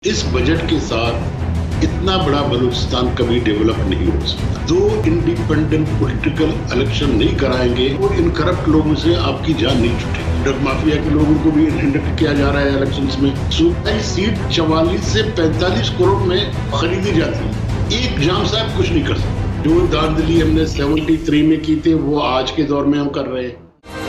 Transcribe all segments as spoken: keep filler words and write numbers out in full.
इस बजट के साथ इतना बड़ा बलूचिस्तान कभी डेवलप नहीं हो सकता। दो इंडिपेंडेंट पॉलिटिकल इलेक्शन नहीं कराएंगे और इन करप्ट लोगों से आपकी जान नहीं छूटेगी। ड्रग माफिया के लोगों को भी इंडक्ट किया जा रहा है इलेक्शंस में। सूबाई सीट चवालीस से पैंतालीस करोड़ में खरीदी जाती है। एक जाम साहब कुछ नहीं कर सकते। जो धांधली हमने तिहत्तर में की थी वो आज के दौर में हम कर रहे हैं।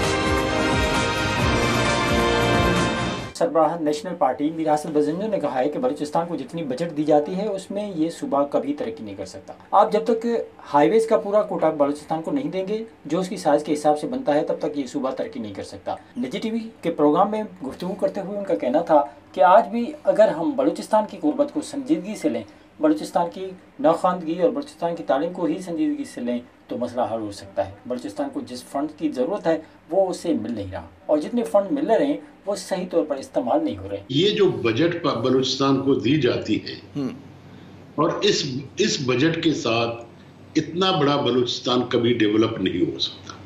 सरबराह नेशनल पार्टी मीर हासिल बजंजो ने कहा है कि बलूचिस्तान को जितनी बजट दी जाती है उसमें ये सूबा कभी तरक्की नहीं कर सकता। आप जब तक हाईवेज का पूरा कोटा बलूचिस्तान को नहीं देंगे जो उसकी साइज के हिसाब से बनता है तब तक ये सूबा तरक्की नहीं कर सकता। निजी टीवी के प्रोग्राम में गुफ्तगू करते हुए उनका कहना था कि आज भी अगर हम बलूचिस्तान की गुर्बत को संजीदगी से लें, बलूचिस्तान की नौखानदगी और बलूचिस्तान की तालीम को ही संजीदगी से लें तो मसला हल हो सकता है। बलूचिस्तान को जिस फंड की ज़रूरत है वो उसे मिल नहीं रहा और जितने फंड मिल रहे हैं वो सही तौर पर इस्तेमाल नहीं हो रहे। ये जो बजट बलूचिस्तान को दी जाती है और इस इस बजट के साथ इतना बड़ा बलूचिस्तान कभी डेवलप नहीं हो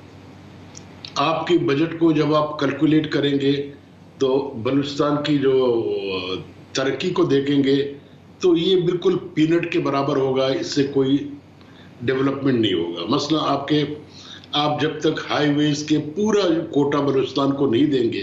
सकता। आपके बजट को जब आप कैलकुलेट करेंगे तो बलूचिस्तान की जो तरक्की को देखेंगे तो ये बिल्कुल पीनट के बराबर होगा। इससे कोई डेवलपमेंट नहीं होगा। मसला आपके आप जब तक हाईवेज के पूरा कोटा बलूचिस्तान को नहीं देंगे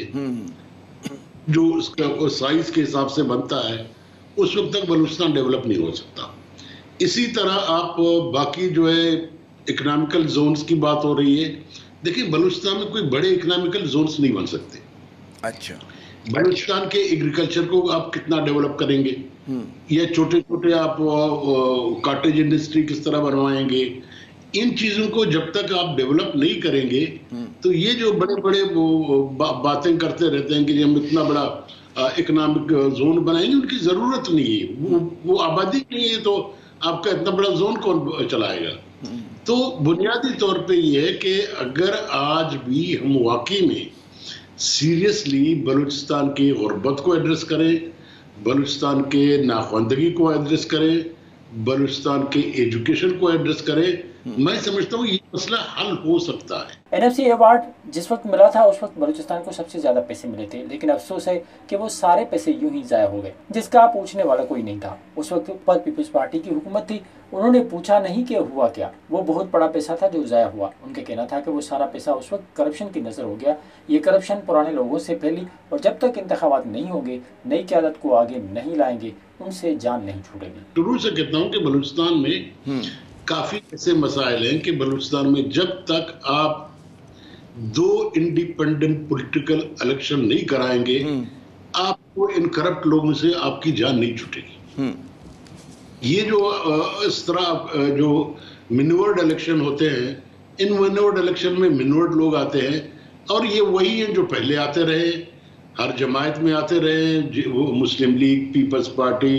जो उसका साइज के हिसाब से बनता है उस वक्त तक बलूचिस्तान डेवलप नहीं हो सकता। इसी तरह आप बाकी जो है इकोनॉमिकल जोन्स की बात हो रही है। देखिए बलूचिस्तान में कोई बड़े इकोनॉमिकल जोन्स नहीं बन सकते। अच्छा, बलूचिस्तान के एग्रीकल्चर को आप कितना डेवलप करेंगे या छोटे छोटे आप कॉटेज इंडस्ट्री किस तरह बनवाएंगे, इन चीजों को जब तक आप डेवलप नहीं करेंगे तो ये जो बड़े बड़े वो बा, बातें करते रहते हैं कि हम इतना बड़ा इकोनॉमिक जोन बनाएंगे, उनकी जरूरत नहीं है। वो वो आबादी नहीं है तो आपका इतना बड़ा जोन कौन चलाएगा। तो बुनियादी तौर पे ये है कि अगर आज भी हम वाकई में सीरियसली बलूचिस्तान की गुर्बत को एड्रेस करें, बलूचिस्तान के नाखवानदगी को एड्रेस करें, बलूचिस्तान के एजुकेशन को एड्रेस करें, मैं समझता हूँ ये मसला हल हो सकता है। एन एफ सी अवार्ड जिस वक्त मिला था उस वक्त बलूचिस्तान को सबसे ज्यादा पैसे मिले थे, लेकिन अफसोस है कि वो सारे पैसे यूं ही जाया हो गए, जिसका पूछने वाला कोई नहीं था। उस वक्त पर पीपल्स पार्टी की हुकूमत थी, उन्होंने पूछा नहीं कि हुआ क्या। वो बहुत बड़ा पैसा था जो जाया हुआ। उनके कहना था कि वो सारा पैसा उस वक्त करप्शन की नजर हो गया। ये करप्शन पुराने लोगों से फैली और जब तक इंतखाबात नहीं होंगे, नई क़यादत को आगे नहीं लाएंगे, उनसे जान नहीं छूटेगी। शुरू से कहता हूँ कि बलूचिस्तान में काफी ऐसे मसाइल हैं कि बलूचिस्तान में जब तक आप दो इंडिपेंडेंट पॉलिटिकल इलेक्शन नहीं कराएंगे आपको इन करप्ट लोगों से आपकी जान नहीं छूटेगी। ये जो इस तरह जो मिनवर्ड इलेक्शन होते हैं, इन मिनवर्ड इलेक्शन में मिनवर्ड लोग आते हैं और ये वही हैं जो पहले आते रहे, हर जमात में आते रहे। वो मुस्लिम लीग, पीपल्स पार्टी,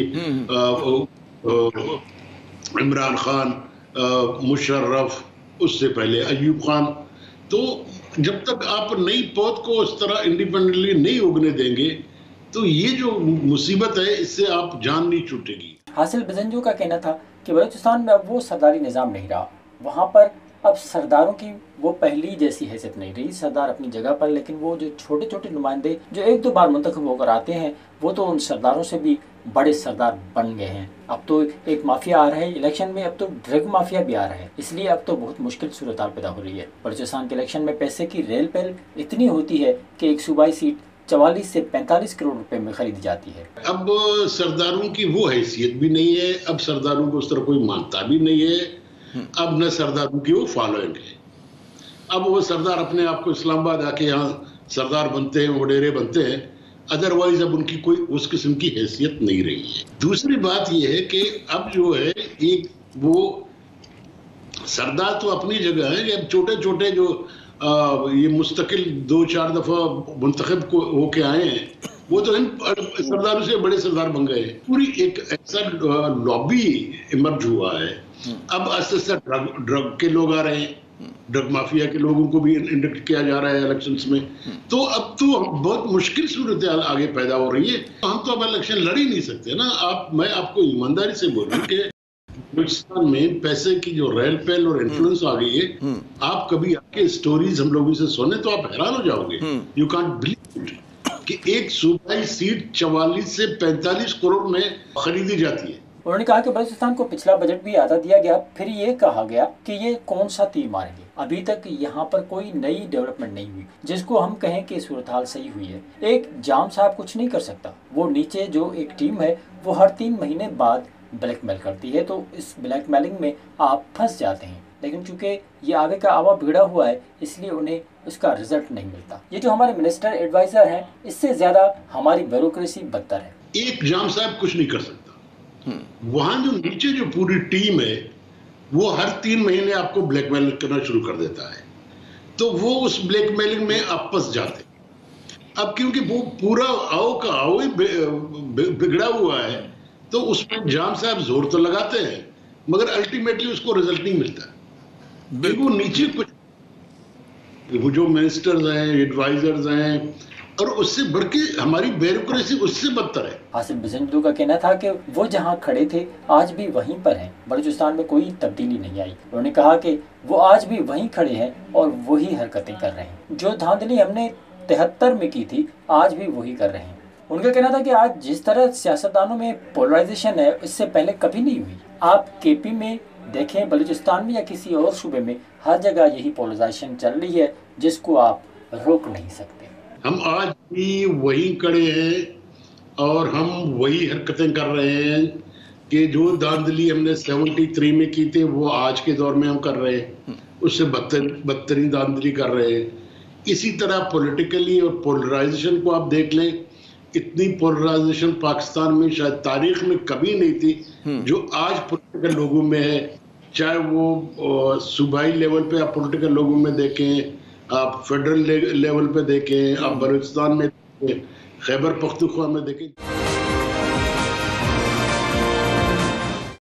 इमरान खान, मुशर्रफ, उससे पहले अयूब खान। तो जब तक आप नई पौध को इस तरह इंडिपेंडेंटली नहीं उगने देंगे तो ये जो मुसीबत है इससे आप जान नहीं छूटेगी। हासिल बजंजो का कहना था कि बलूचिस्तान में अब वो सरदारी निज़ाम नहीं रहा। वहाँ पर अब सरदारों की वो पहली जैसी हैसियत नहीं रही। सरदार अपनी जगह पर, लेकिन वो जो छोटे छोटे नुमाइंदे जो एक दो बार मुंतखब होकर आते हैं वो तो उन सरदारों से भी बड़े सरदार बन गए हैं। अब तो एक माफिया आ रहा है इलेक्शन में, अब तो ड्रग माफिया भी आ रहा है। इसलिए अब तो बहुत मुश्किल सूरत हाल पैदा हो रही है। बलूचिस्तान के इलेक्शन में पैसे की रेल पेल इतनी होती है कि एक सूबाई सीट चवालीस से पैंतालीस करोड़ रुपए में खरीदी जाती है। अब सरदारों की वो हैसियत भी नहीं है, अब सरदारों को उस तरह कोई मानता भी नहीं है, अब न सरदारों की वो फॉलोइंग है। अब वो सरदार अपने आप को इस्लामाबाद आके यहाँ सरदार बनते हैं, वडेरे बनते हैं, अदरवाइज अब उनकी कोई उस किस्म की हैसियत नहीं रही है। दूसरी बात यह है कि अब जो है एक वो सरदार तो अपनी जगह है, अब छोटे छोटे जो आ, ये मुस्तकिल दो चार दफा मुंतखब को होके आए हैं वो तो इन सरदारों से बड़े सरदार बन गए। पूरी एक ऐसा लॉबी इमर्ज हुआ है। अब आस्ते आस्ते ड्रग ड्रग के लोग आ रहे हैं, ड्रग माफिया के लोगों को भी इंडक्ट किया जा रहा है इलेक्शंस में। तो अब तो बहुत मुश्किल सूरत आगे पैदा हो रही है। हम तो अब इलेक्शन लड़ ही नहीं सकते ना। आप मैं आपको ईमानदारी से बोल रहा हूँ कि बलूचिस्तान में पैसे की जो रेल पेल और इन्फ्लुएंस आ गई है, आप कभी आपके स्टोरीज हम लोगों से सुने तो आप हैरान हो जाओगे। यू कांट बिलीव इट कि एक सूबाई सीट चवालीस से पैंतालीस करोड़ में खरीदी जाती है। उन्होंने कहा कि बलूचिस्तान को पिछला बजट भी आधा दिया गया, फिर ये कहा गया कि ये कौन सा तीर मारेंगे। अभी तक यहाँ पर कोई नई डेवलपमेंट नहीं हुई जिसको हम कहें कि सूरत हाल सही हुई है। एक जाम साहब कुछ नहीं कर सकता, वो नीचे जो एक टीम है वो हर तीन महीने बाद ब्लैकमेल करती है, तो इस ब्लैकमेलिंग में आप फंस जाते हैं। लेकिन चूंकि ये आगे का आवा भिड़ा हुआ है इसलिए उन्हें उसका रिजल्ट नहीं मिलता। ये जो हमारे मिनिस्टर एडवाइजर हैं इससे ज्यादा हमारी ब्यूरोक्रेसी बदतर है। एक जाम साहब कुछ नहीं कर सकता। वहां जो नीचे जो पूरी टीम है वो हर तीन महीने आपको ब्लैकमेल करना शुरू कर देता है, तो वो उस ब्लैकमेलिंग में आप फंस जाते हैं। अब क्योंकि वो पूरा आओ का आओ ही बिगड़ा हुआ है तो उसमें जाम साहब जोर तो लगाते हैं मगर अल्टीमेटली उसको रिजल्ट नहीं मिलता। वो नीचे कुछ वो जो मिनिस्टर्स हैं, एडवाइजर्स हैं, और उससे बढ़ के हमारी ब्यूरोक्रेसी उससे बदतर है। आसिफ बजंजू का कहना था कि वो जहां खड़े थे आज भी वहीं पर हैं, बलूचिस्तान में कोई तब्दीली नहीं आई। उन्होंने कहा कि वो आज भी वहीं खड़े हैं और वही हरकतें कर रहे हैं जो धांधली हमने तिहत्तर में की थी, आज भी वही कर रहे हैं। उनका कहना था कि आज जिस तरह सियासतदानों में पोलराइजेशन है इससे पहले कभी नहीं हुई। आप केपी में देखें, बलूचिस्तान में या किसी और सूबे में, हर जगह यही पोलराइजेशन चल रही है जिसको आप रोक नहीं सकते। हम आज भी वही खड़े हैं और हम वही हरकतें कर रहे हैं कि जो धांधली हमने तिहत्तर में की थी वो आज के दौर में हम कर रहे हैं, उससे बदतर बदतरीन धांधली कर रहे हैं। इसी तरह पॉलिटिकली और पोलराइजेशन को आप देख लें, इतनी पोलराइजेशन पाकिस्तान में शायद तारीख में कभी नहीं थी जो आज पॉलिटिकल लोगों में है। चाहे वो सूबाई लेवल पे आप पॉलिटिकल लोगों में देखें, आप फेडरल लेवल पे देखें, आप बलूचिस्तान में, खैबर पख्तूनख्वा में देखें।